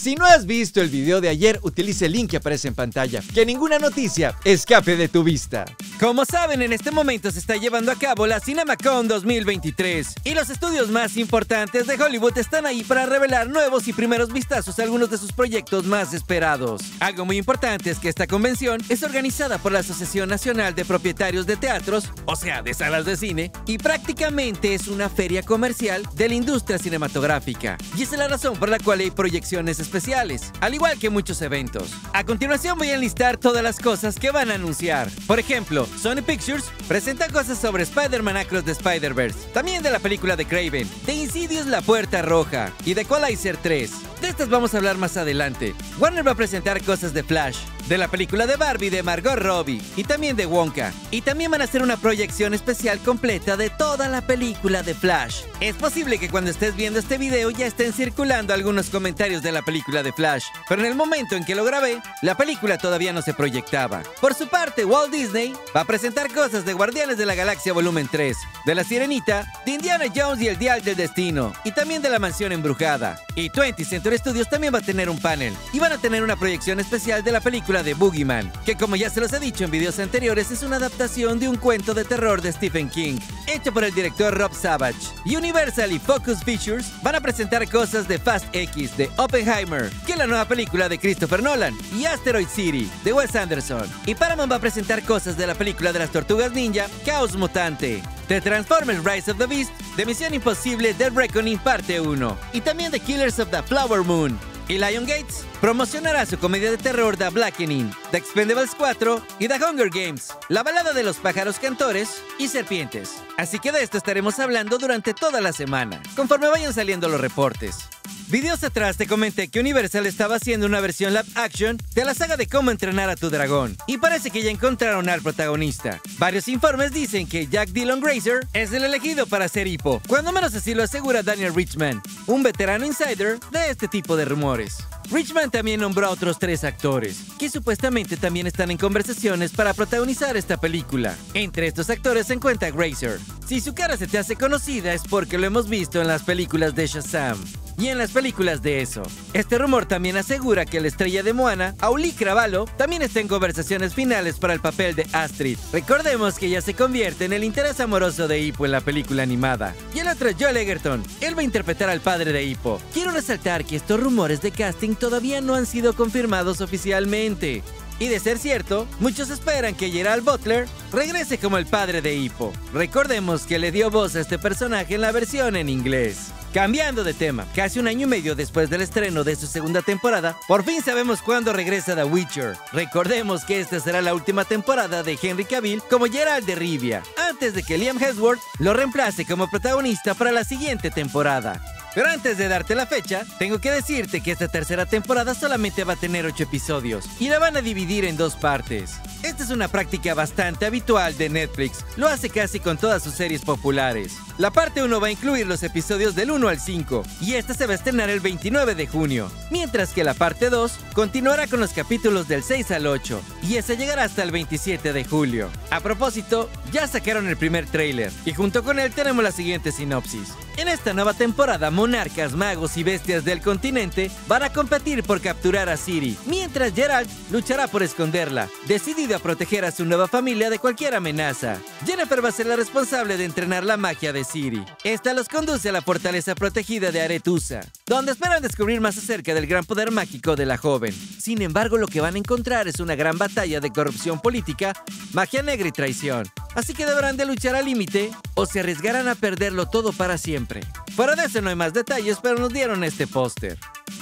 Si no has visto el video de ayer, utiliza el link que aparece en pantalla. Que ninguna noticia escape de tu vista. Como saben, en este momento se está llevando a cabo la CinemaCon 2023 y los estudios más importantes de Hollywood están ahí para revelar nuevos y primeros vistazos a algunos de sus proyectos más esperados. Algo muy importante es que esta convención es organizada por la Asociación Nacional de Propietarios de Teatros, o sea, de salas de cine, y prácticamente es una feria comercial de la industria cinematográfica. Y esa es la razón por la cual hay proyecciones especiales, al igual que muchos eventos. A continuación voy a enlistar todas las cosas que van a anunciar. Por ejemplo, Sony Pictures presenta cosas sobre Spider-Man Across the Spider-Verse, también de la película de Kraven, de Insidious La Puerta Roja y de Equalizer 3. De estas vamos a hablar más adelante. Warner va a presentar cosas de Flash, de la película de Barbie de Margot Robbie y también de Wonka. Y también van a hacer una proyección especial completa de toda la película de Flash. Es posible que cuando estés viendo este video ya estén circulando algunos comentarios de la película de Flash, pero en el momento en que lo grabé, la película todavía no se proyectaba. Por su parte, Walt Disney va a presentar cosas de Guardianes de la Galaxia Volumen 3, de La Sirenita, de Indiana Jones y el Dial del Destino, y también de La Mansión Embrujada. Y 20th Century Studios también va a tener un panel, y van a tener una proyección especial de la película de Boogeyman, que como ya se los he dicho en videos anteriores, es una adaptación de un cuento de terror de Stephen King, hecho por el director Rob Savage. Universal y Focus Features van a presentar cosas de Fast X, de Oppenheimer, que es la nueva película de Christopher Nolan, y Asteroid City, de Wes Anderson. Y Paramount va a presentar cosas de la película de las Tortugas Ninja, Caos Mutante, de Transformers Rise of the Beast, de Misión Imposible Dead Reckoning Parte 1, y también de Killers of the Flower Moon. Y Lionsgate promocionará su comedia de terror The Blackening, The Expendables 4 y The Hunger Games, la balada de los pájaros cantores y serpientes. Así que de esto estaremos hablando durante toda la semana, conforme vayan saliendo los reportes. Videos atrás te comenté que Universal estaba haciendo una versión live action de la saga de Cómo entrenar a tu dragón, y parece que ya encontraron al protagonista. Varios informes dicen que Jack Dylan Grazer es el elegido para ser Hippo, cuando menos así lo asegura Daniel Richman, un veterano insider de este tipo de rumores. Richman también nombró a otros 3 actores, que supuestamente también están en conversaciones para protagonizar esta película. Entre estos actores se encuentra Grazer. Si su cara se te hace conocida es porque lo hemos visto en las películas de Shazam y en las películas de eso. Este rumor también asegura que la estrella de Moana, Auli Cravalho, también está en conversaciones finales para el papel de Astrid. Recordemos que ella se convierte en el interés amoroso de Hippo en la película animada. Y el otro es Joel Egerton. Él va a interpretar al padre de Hippo. Quiero resaltar que estos rumores de casting todavía no han sido confirmados oficialmente. Y de ser cierto, muchos esperan que Gerald Butler regrese como el padre de Hippo. Recordemos que le dio voz a este personaje en la versión en inglés. Cambiando de tema, casi un año y medio después del estreno de su segunda temporada, por fin sabemos cuándo regresa The Witcher. Recordemos que esta será la última temporada de Henry Cavill como Geralt de Rivia, antes de que Liam Hemsworth lo reemplace como protagonista para la siguiente temporada. Pero antes de darte la fecha, tengo que decirte que esta tercera temporada solamente va a tener 8 episodios y la van a dividir en 2 partes. Esta es una práctica bastante habitual de Netflix, lo hace casi con todas sus series populares. La parte 1 va a incluir los episodios del 1 al 5 y esta se va a estrenar el 29 de junio, mientras que la parte 2 continuará con los capítulos del 6 al 8 y esa llegará hasta el 27 de julio. A propósito, ya sacaron el primer tráiler y junto con él tenemos la siguiente sinopsis. En esta nueva temporada, monarcas, magos y bestias del continente van a competir por capturar a Ciri, mientras Geralt luchará por esconderla, decidido a proteger a su nueva familia de cualquier amenaza. Yennefer va a ser la responsable de entrenar la magia de Ciri. Esta los conduce a la fortaleza protegida de Aretusa, donde esperan descubrir más acerca del gran poder mágico de la joven. Sin embargo, lo que van a encontrar es una gran batalla de corrupción política, magia negra y traición. Así que deberán de luchar al límite o se arriesgarán a perderlo todo para siempre. Fuera de eso no hay más detalles, pero nos dieron este póster.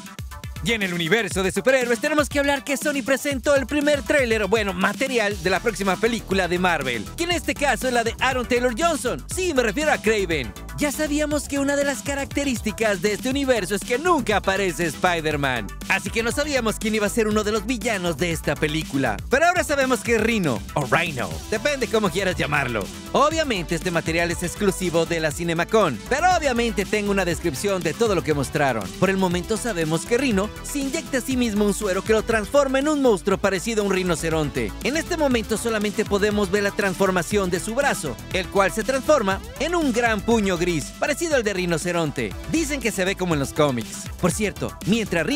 Y en el universo de superhéroes tenemos que hablar que Sony presentó el primer tráiler, material de la próxima película de Marvel, que en este caso es la de Aaron Taylor Johnson. Sí, me refiero a Kraven. Ya sabíamos que una de las características de este universo es que nunca aparece Spider-Man, así que no sabíamos quién iba a ser uno de los villanos de esta película. Pero ahora sabemos que es Rhino, o Rhino, depende cómo quieras llamarlo. Obviamente este material es exclusivo de la CinemaCon, pero obviamente tengo una descripción de todo lo que mostraron. Por el momento sabemos que Rhino se inyecta a sí mismo un suero que lo transforma en un monstruo parecido a un rinoceronte. En este momento solamente podemos ver la transformación de su brazo, el cual se transforma en un gran puño gris, parecido al de rinoceronte. Dicen que se ve como en los cómics. Por cierto, mientras Rhino se está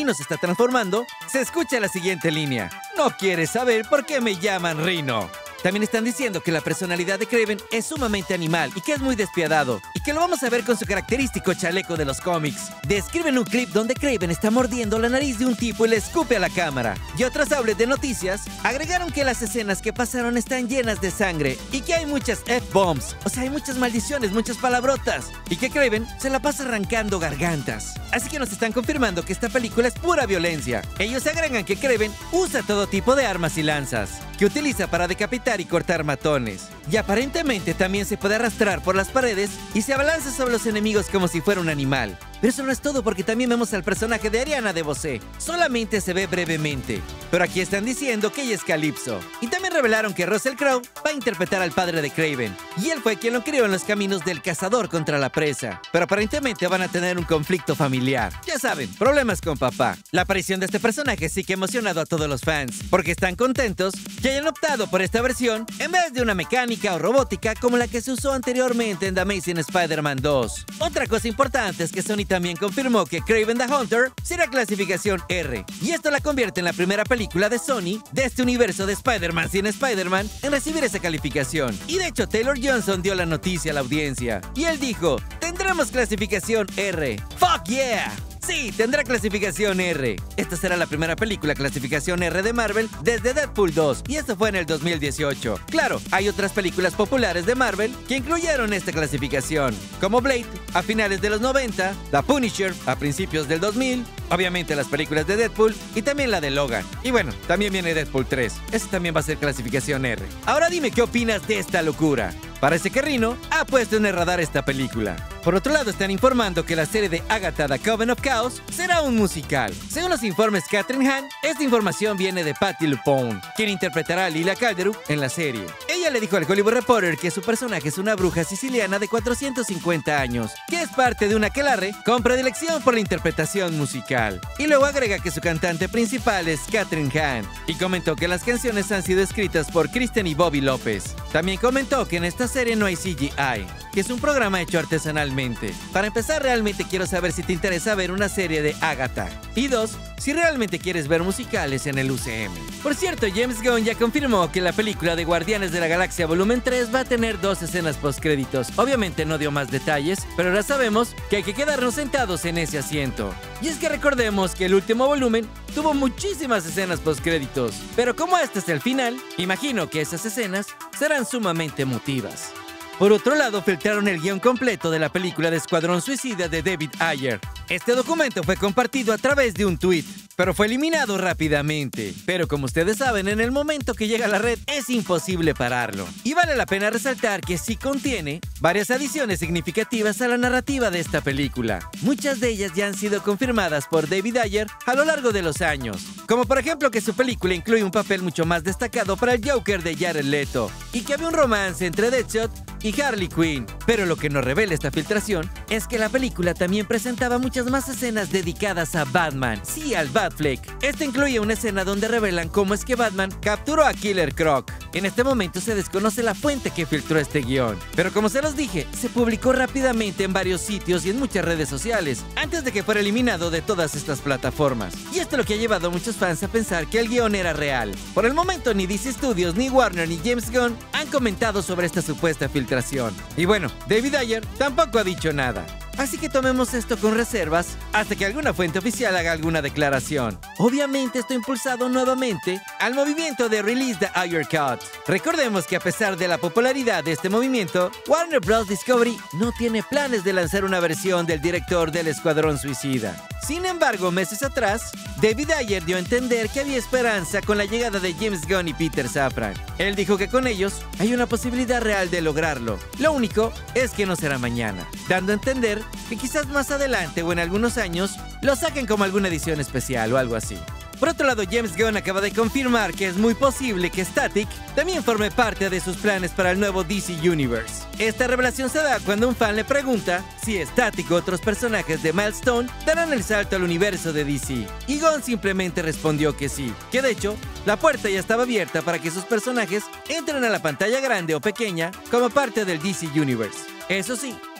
transformando, se escucha la siguiente línea: no quieres saber por qué me llaman Rhino. También están diciendo que la personalidad de Kraven es sumamente animal y que es muy despiadado, y que lo vamos a ver con su característico chaleco de los cómics. Describen un clip donde Kraven está mordiendo la nariz de un tipo y le escupe a la cámara. Y otros outlets de noticias agregaron que las escenas que pasaron están llenas de sangre y que hay muchas F-bombs, o sea, hay muchas maldiciones, muchas palabrotas, y que Kraven se la pasa arrancando gargantas. Así que nos están confirmando que esta película es pura violencia. Ellos agregan que Kraven usa todo tipo de armas y lanzas, que utiliza para decapitar y cortar matones. Y aparentemente también se puede arrastrar por las paredes y se abalanza sobre los enemigos como si fuera un animal. Pero eso no es todo, porque también vemos al personaje de Ariana DeBose. Solamente se ve brevemente, pero aquí están diciendo que ella es Calypso. Y también revelaron que Russell Crowe va a interpretar al padre de Kraven, y él fue quien lo crió en los caminos del cazador contra la presa. Pero aparentemente van a tener un conflicto familiar. Ya saben, problemas con papá. La aparición de este personaje sí que ha emocionado a todos los fans, porque están contentos que hayan optado por esta versión en vez de una mecánica o robótica como la que se usó anteriormente en The Amazing Spider-Man 2. Otra cosa importante es que Sony también confirmó que Kraven the Hunter será clasificación R, y esto la convierte en la primera película de Sony de este universo de Spider-Man sin Spider-Man en recibir esa calificación. Y de hecho Taylor Johnson dio la noticia a la audiencia, y él dijo: tendremos clasificación R. ¡Fuck yeah! Sí, tendrá clasificación R. Esta será la primera película clasificación R de Marvel desde Deadpool 2, y esto fue en el 2018. Claro, hay otras películas populares de Marvel que incluyeron esta clasificación, como Blade a finales de los 90, The Punisher a principios del 2000, obviamente las películas de Deadpool y también la de Logan. Y bueno, también viene Deadpool 3. Esta también va a ser clasificación R. Ahora dime qué opinas de esta locura. Parece que Rhino ha puesto en el radar esta película. Por otro lado, están informando que la serie de Agatha The Coven of Chaos será un musical. Según los informes Catherine Hahn, esta información viene de Patti LuPone, quien interpretará a Lila Calderu en la serie. Ella le dijo al Hollywood Reporter que su personaje es una bruja siciliana de 450 años, que es parte de un aquelarre con predilección por la interpretación musical. Y luego agrega que su cantante principal es Catherine Hahn, y comentó que las canciones han sido escritas por Kristen y Bobby López. También comentó que en esta serie no hay CGI, que es un programa hecho artesanalmente. Para empezar, realmente quiero saber si te interesa ver una serie de Agatha. Y 2, si realmente quieres ver musicales en el UCM. Por cierto, James Gunn ya confirmó que la película de Guardianes de la Galaxia Volumen 3 va a tener 2 escenas postcréditos. Obviamente no dio más detalles, pero ahora sabemos que hay que quedarnos sentados en ese asiento. Y es que recordemos que el último volumen tuvo muchísimas escenas postcréditos, pero como este es el final, imagino que esas escenas serán sumamente emotivas. Por otro lado, filtraron el guión completo de la película de Escuadrón Suicida de David Ayer. Este documento fue compartido a través de un tweet, pero fue eliminado rápidamente. Pero como ustedes saben, en el momento que llega a la red es imposible pararlo. Y vale la pena resaltar que sí contiene varias adiciones significativas a la narrativa de esta película. Muchas de ellas ya han sido confirmadas por David Ayer a lo largo de los años, como por ejemplo que su película incluye un papel mucho más destacado para el Joker de Jared Leto, y que había un romance entre Deadshot y Harley Quinn. Pero lo que nos revela esta filtración es que la película también presentaba muchas más escenas dedicadas a Batman, sí, al Batfleck. Esta incluye una escena donde revelan cómo es que Batman capturó a Killer Croc. En este momento se desconoce la fuente que filtró este guión, pero como se los dije, se publicó rápidamente en varios sitios y en muchas redes sociales, antes de que fuera eliminado de todas estas plataformas. Y esto es lo que ha llevado a muchos fans a pensar que el guión era real. Por el momento, ni DC Studios, ni Warner, ni James Gunn han comentado sobre esta supuesta filtración. Y bueno, David Ayer tampoco ha dicho nada. Así que tomemos esto con reservas hasta que alguna fuente oficial haga alguna declaración. Obviamente esto impulsado nuevamente al movimiento de Release the Ayer Cut. Recordemos que a pesar de la popularidad de este movimiento, Warner Bros. Discovery no tiene planes de lanzar una versión del director del Escuadrón Suicida. Sin embargo, meses atrás, David Ayer dio a entender que había esperanza con la llegada de James Gunn y Peter Safran. Él dijo que con ellos hay una posibilidad real de lograrlo. Lo único es que no será mañana, dando a entender que quizás más adelante o en algunos años lo saquen como alguna edición especial o algo así. Por otro lado, James Gunn acaba de confirmar que es muy posible que Static también forme parte de sus planes para el nuevo DC Universe. Esta revelación se da cuando un fan le pregunta si Static u otros personajes de Milestone darán el salto al universo de DC. Y Gunn simplemente respondió que sí, que de hecho, la puerta ya estaba abierta para que sus personajes entren a la pantalla grande o pequeña como parte del DC Universe. Eso sí,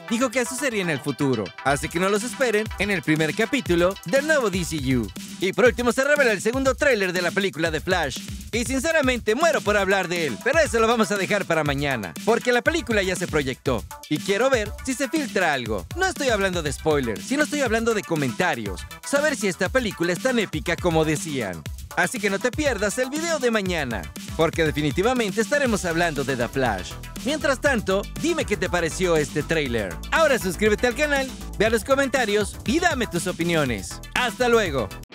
dijo que eso sería en el futuro, así que no los esperen en el primer capítulo del nuevo DCU. Y por último se revela el segundo tráiler de la película de Flash. Y sinceramente muero por hablar de él, pero eso lo vamos a dejar para mañana, porque la película ya se proyectó y quiero ver si se filtra algo. No estoy hablando de spoilers, sino estoy hablando de comentarios, saber si esta película es tan épica como decían. Así que no te pierdas el video de mañana, porque definitivamente estaremos hablando de The Flash. Mientras tanto, dime qué te pareció este tráiler. Ahora suscríbete al canal, ve a los comentarios y dame tus opiniones. ¡Hasta luego!